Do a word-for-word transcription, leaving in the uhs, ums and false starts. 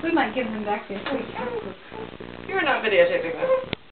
We might give them back this week. You are not videotaping this.